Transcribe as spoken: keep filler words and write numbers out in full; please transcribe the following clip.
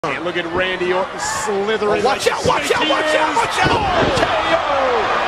And look at Randy Orton slithering. Oh, watch like out, watch out, watch out, watch out! K O!